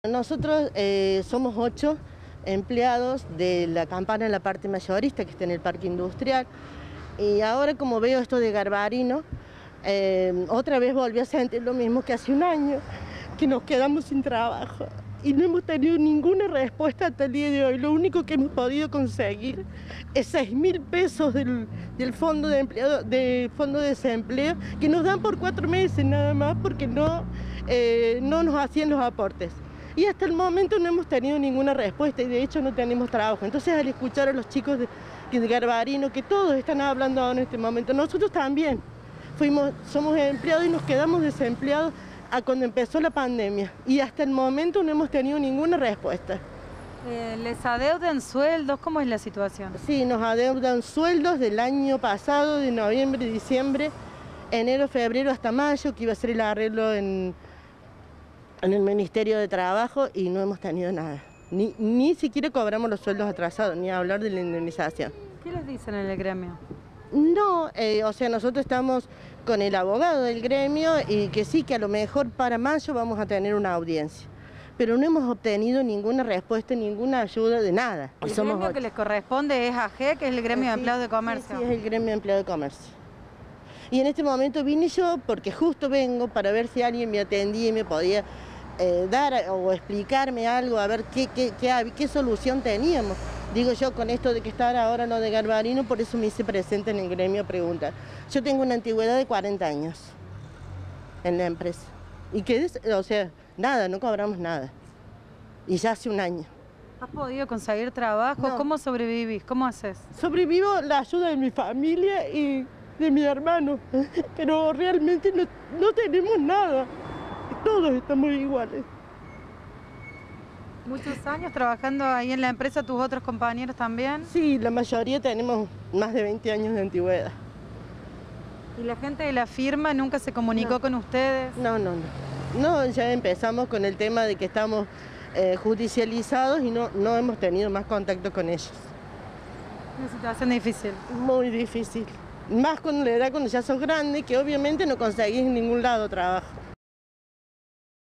Nosotros somos 8 empleados de la campana en la parte mayorista que está en el parque industrial, y ahora como veo esto de Garbarino, otra vez volví a sentir lo mismo que hace un año, que nos quedamos sin trabajo y no hemos tenido ninguna respuesta hasta el día de hoy. Lo único que hemos podido conseguir es 6.000 pesos del fondo de fondo de desempleo, que nos dan por 4 meses nada más, porque no nos hacían los aportes. Y hasta el momento no hemos tenido ninguna respuesta y de hecho no tenemos trabajo. Entonces, al escuchar a los chicos de Garbarino, que todos están hablando ahora en este momento, nosotros también somos empleados y nos quedamos desempleados a cuando empezó la pandemia y hasta el momento no hemos tenido ninguna respuesta. ¿Les adeudan sueldos? ¿Cómo es la situación? Sí, nos adeudan sueldos del año pasado, de noviembre, diciembre, enero, febrero hasta mayo, que iba a ser el arreglo en el Ministerio de Trabajo, y no hemos tenido nada. Ni siquiera cobramos los sueldos atrasados, ni hablar de la indemnización. ¿Qué les dicen en el gremio? No, o sea, nosotros estamos con el abogado del gremio y que sí, que a lo mejor para mayo vamos a tener una audiencia. Pero no hemos obtenido ninguna respuesta, ninguna ayuda de nada. ¿El gremio que les corresponde es AG, que es el gremio de empleados de comercio? Sí, es el gremio de empleados de comercio. Y en este momento vine yo porque justo vengo para ver si alguien me atendía y me podía dar o explicarme algo, a ver qué solución teníamos. Digo yo, con esto de que está ahora lo de Garbarino, por eso me hice presente en el gremio a preguntar. Yo tengo una antigüedad de 40 años en la empresa. Y que, o sea, nada, no cobramos nada. Y ya hace un año. ¿Has podido conseguir trabajo? No. ¿Cómo sobrevivís? ¿Cómo haces? Sobrevivo la ayuda de mi familia y de mi hermano, pero realmente no tenemos nada. Todos estamos iguales. ¿Muchos años trabajando ahí en la empresa, tus otros compañeros también? Sí, la mayoría tenemos más de 20 años de antigüedad. ¿Y la gente de la firma nunca se comunicó con ustedes? No, ya empezamos con el tema de que estamos judicializados y no hemos tenido más contacto con ellos. Una situación difícil. Muy difícil. Más con la edad, cuando ya sos grande, que obviamente no conseguís en ningún lado trabajo.